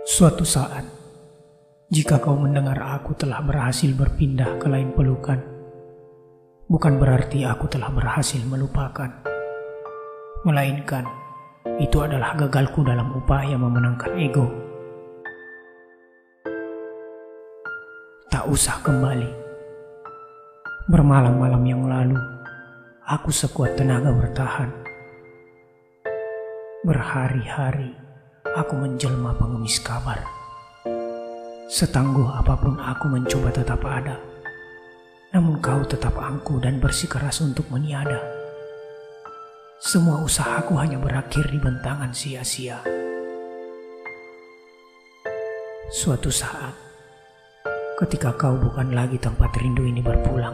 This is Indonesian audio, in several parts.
Suatu saat, jika kau mendengar aku telah berhasil berpindah ke lain pelukan, bukan berarti aku telah berhasil melupakan, melainkan itu adalah gagalku dalam upaya memenangkan ego. Tak usah kembali. Bermalam-malam yang lalu, aku sekuat tenaga bertahan. Berhari-hari, aku menjelma pengemis kabar. Setangguh apapun aku mencoba tetap ada, namun kau tetap angkuh dan bersikeras untuk meniada. Semua usahaku hanya berakhir di bentangan sia-sia. Suatu saat, ketika kau bukan lagi tempat rindu ini berpulang,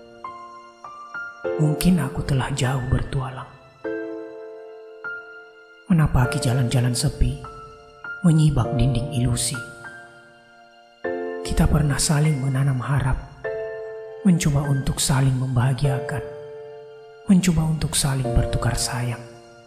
mungkin aku telah jauh bertualang. Menapaki jalan-jalan sepi, menyibak dinding ilusi. Kita pernah saling menanam harap, mencoba untuk saling membahagiakan, mencoba untuk saling bertukar sayang.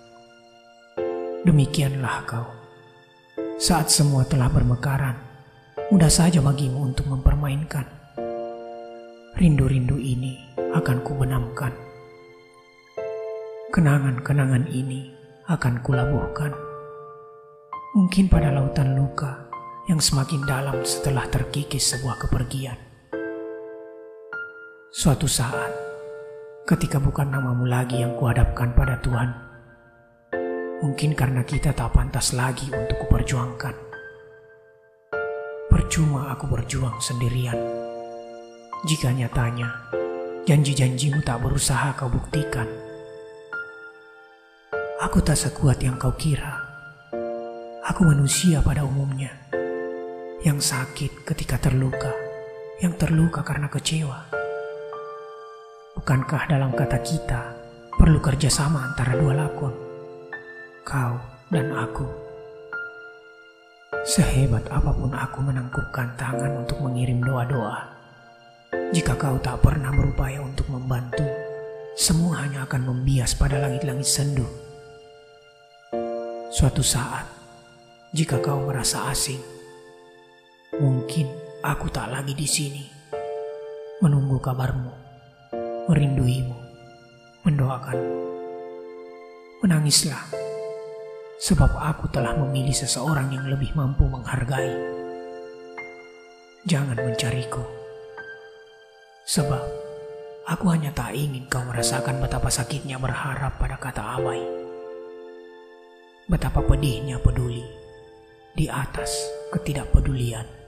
Demikianlah kau. Saat semua telah bermekaran, mudah saja bagimu untuk mempermainkan. Rindu-rindu ini akan kubenamkan. Kenangan-kenangan ini akan kulabuhkan. Mungkin pada lautan luka yang semakin dalam setelah terkikis sebuah kepergian. Suatu saat, ketika bukan namamu lagi yang kuhadapkan pada Tuhan, mungkin karena kita tak pantas lagi untuk kuperjuangkan. Percuma aku berjuang sendirian, jika nyatanya janji-janjimu tak berusaha kau buktikan. Aku tak sekuat yang kau kira. Aku manusia pada umumnya, yang sakit ketika terluka, yang terluka karena kecewa. Bukankah dalam kata kita perlu kerjasama antara dua lakon, kau dan aku? Sehebat apapun aku menangkupkan tangan untuk mengirim doa-doa, jika kau tak pernah berupaya untuk membantu, semua hanya akan membias pada langit-langit sendu. Suatu saat, jika kau merasa asing, mungkin aku tak lagi di sini, menunggu kabarmu, merinduimu, mendoakanmu. Menangislah, sebab aku telah memilih seseorang yang lebih mampu menghargai. Jangan mencariku, sebab aku hanya tak ingin kau merasakan betapa sakitnya berharap pada kata abai. Betapa pedihnya peduli di atas ketidakpedulian.